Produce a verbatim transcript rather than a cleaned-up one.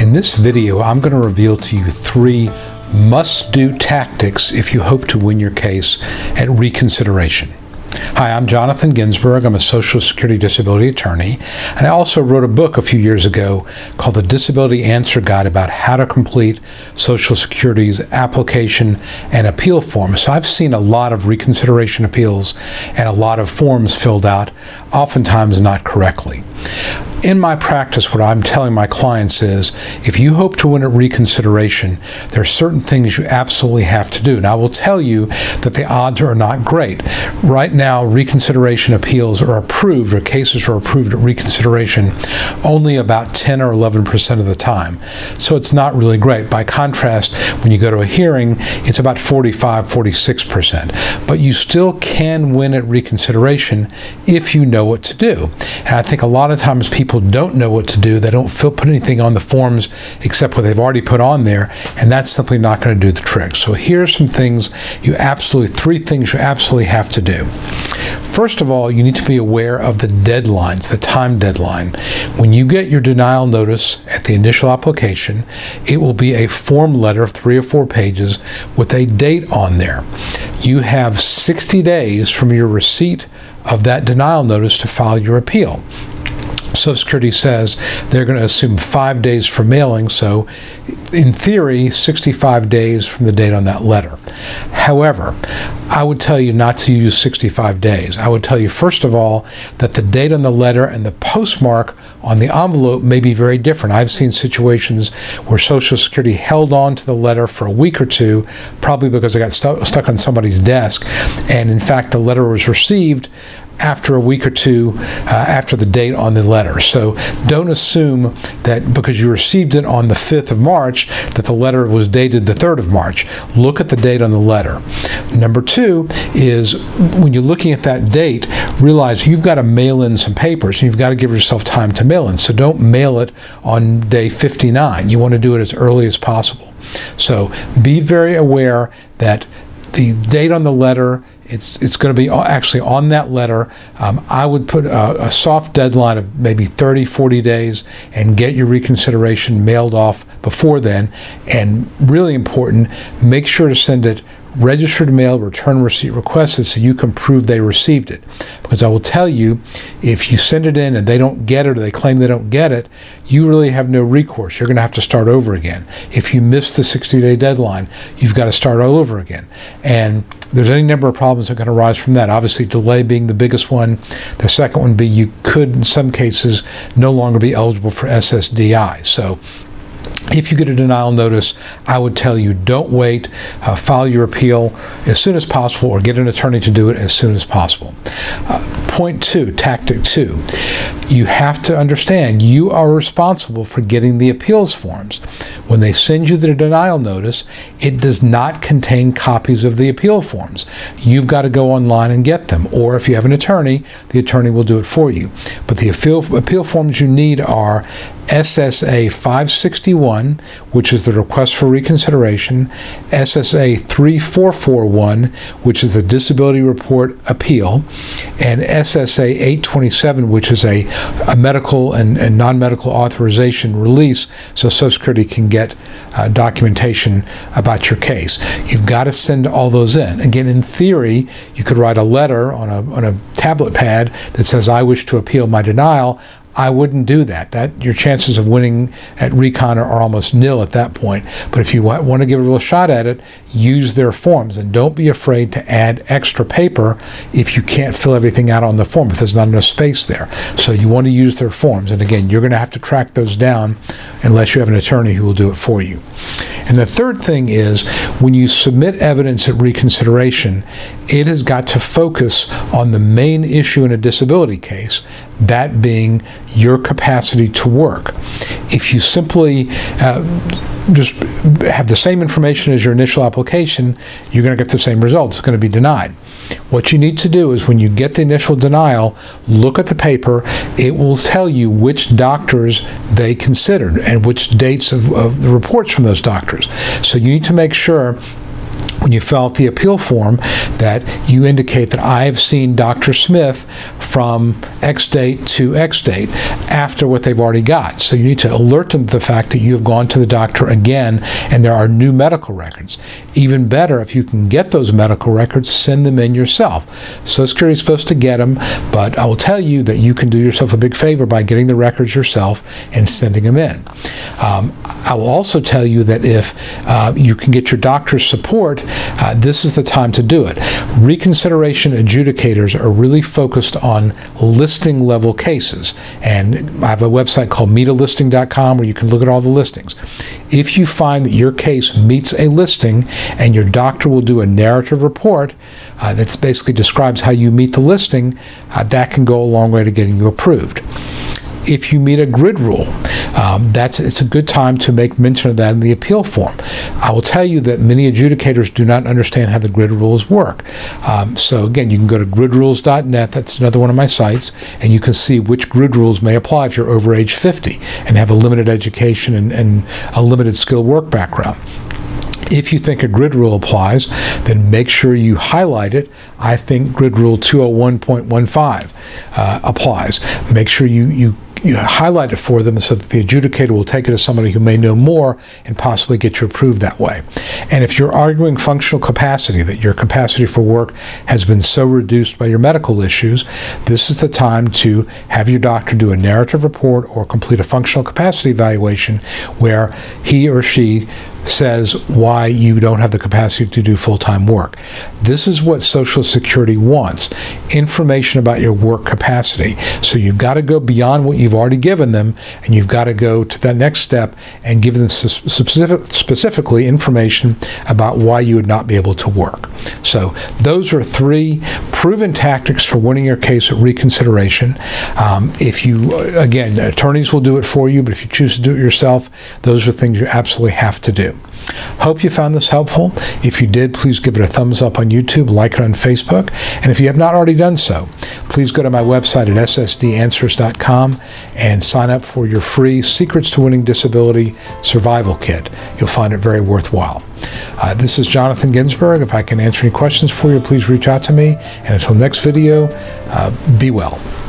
In this video, I'm going to reveal to you three must-do tactics if you hope to win your case at reconsideration. Hi, I'm Jonathan Ginsburg. I'm a Social Security disability attorney, and I also wrote a book a few years ago called The Disability Answer Guide about how to complete Social Security's application and appeal forms. So I've seen a lot of reconsideration appeals and a lot of forms filled out, oftentimes not correctly. In my practice, what I'm telling my clients is, if you hope to win at reconsideration, there are certain things you absolutely have to do. And I will tell you that the odds are not great. Right now, reconsideration appeals are approved, or cases are approved at reconsideration only about ten or eleven percent of the time. So it's not really great. By contrast, when you go to a hearing, it's about forty-five, forty-six percent. But you still can win at reconsideration if you know what to do. And I think a lot of times people People don't know what to do. They don't fill, put anything on the forms except what they've already put on there, and that's simply not going to do the trick. So here are some things you absolutely, three things you absolutely have to do. First of all, you need to be aware of the deadlines, the time deadline. When you get your denial notice at the initial application, it will be a form letter of three or four pages with a date on there. You have sixty days from your receipt of that denial notice to file your appeal. Social Security says they're going to assume five days for mailing, so in theory, sixty-five days from the date on that letter. However, I would tell you not to use sixty-five days. I would tell you, first of all, that the date on the letter and the postmark on the envelope may be very different. I've seen situations where Social Security held on to the letter for a week or two, probably because it got stu stuck on somebody's desk, and in fact, the letter was received after a week or two uh, after the date on the letter. So don't assume that because you received it on the fifth of March that the letter was dated the third of March. Look at the date on the letter. Number two is, when you're looking at that date, realize you've got to mail in some papers, and you've got to give yourself time to mail in. So don't mail it on day fifty-nine. You want to do it as early as possible. So be very aware that the date on the letter, It's, it's going to be actually on that letter. Um, I would put a, a soft deadline of maybe thirty, forty days and get your reconsideration mailed off before then. And really important, make sure to send it registered mail, return receipt requested, so you can prove they received it. Because I will tell you, if you send it in and they don't get it, or they claim they don't get it, you really have no recourse. You're going to have to start over again. If you miss the sixty-day deadline, you've got to start all over again. And there's any number of problems that are going to arise from that. Obviously, delay being the biggest one. The second one being you could, in some cases, no longer be eligible for S S D I. So if you get a denial notice, I would tell you, don't wait. Uh, file your appeal as soon as possible, or get an attorney to do it as soon as possible. Uh, point two, tactic two, you have to understand you are responsible for getting the appeals forms. When they send you the denial notice, it does not contain copies of the appeal forms. You've got to go online and get them, or if you have an attorney, the attorney will do it for you. But the appeal, appeal forms you need are S S A five sixty-one, which is the request for reconsideration, S S A thirty-four forty-one, which is the disability report appeal, and S S A eight twenty-seven, which is a, a medical and, and non-medical authorization release, so Social Security can get uh, documentation about your case. You've got to send all those in. Again, in theory, you could write a letter on a, on a tablet pad that says, "I wish to appeal my denial." I wouldn't do that. That your chances of winning at recon are, are almost nil at that point. But if you want, want to give a real shot at it, use their forms, and don't be afraid to add extra paper if you can't fill everything out on the form, if there's not enough space there. So you want to use their forms, and again, you're going to have to track those down unless you have an attorney who will do it for you. And the third thing is, when you submit evidence at reconsideration, it has got to focus on the main issue in a disability case, that being your capacity to work. If you simply uh, just have the same information as your initial application, you're going to get the same result. It's going to be denied. What you need to do is, when you get the initial denial, look at the paper. It will tell you which doctors they considered and which dates of, of the reports from those doctors. So you need to make sure when you fill out the appeal form, that you indicate that I've seen Doctor Smith from X date to X date after what they've already got. So you need to alert them to the fact that you have gone to the doctor again and there are new medical records. Even better, if you can get those medical records, send them in yourself. Social Security is supposed to get them, but I will tell you that you can do yourself a big favor by getting the records yourself and sending them in. Um, I will also tell you that if uh, you can get your doctor's support, uh, this is the time to do it. Reconsideration adjudicators are really focused on listing level cases, and I have a website called meet a listing dot com where you can look at all the listings. If you find that your case meets a listing and your doctor will do a narrative report uh, that basically describes how you meet the listing, uh, that can go a long way to getting you approved. If you meet a grid rule, um, that's it's a good time to make mention of that in the appeal form. I will tell you that many adjudicators do not understand how the grid rules work. Um, so again, you can go to grid rules dot net, that's another one of my sites, and you can see which grid rules may apply if you're over age fifty and have a limited education and, and a limited skilled work background. If you think a grid rule applies, then make sure you highlight it. I think grid rule two oh one point one five uh, applies. Make sure you, you You highlight it for them so that the adjudicator will take it to somebody who may know more and possibly get you approved that way. And if you're arguing functional capacity, that your capacity for work has been so reduced by your medical issues, this is the time to have your doctor do a narrative report or complete a functional capacity evaluation where he or she says why you don't have the capacity to do full-time work. This is what Social Security wants, information about your work capacity. So you've got to go beyond what you've already given them, and you've got to go to that next step and give them specific, specifically information about why you would not be able to work. So those are three proven tactics for winning your case at reconsideration. Um, if you, again, attorneys will do it for you, but if you choose to do it yourself, those are things you absolutely have to do. Hope you found this helpful. If you did, please give it a thumbs up on YouTube, like it on Facebook, and if you have not already done so, please go to my website at S S D answers dot com and sign up for your free Secrets to Winning Disability Survival Kit. You'll find it very worthwhile. Uh, this is Jonathan Ginsberg. If I can answer any questions for you, please reach out to me. And until next video, uh, be well.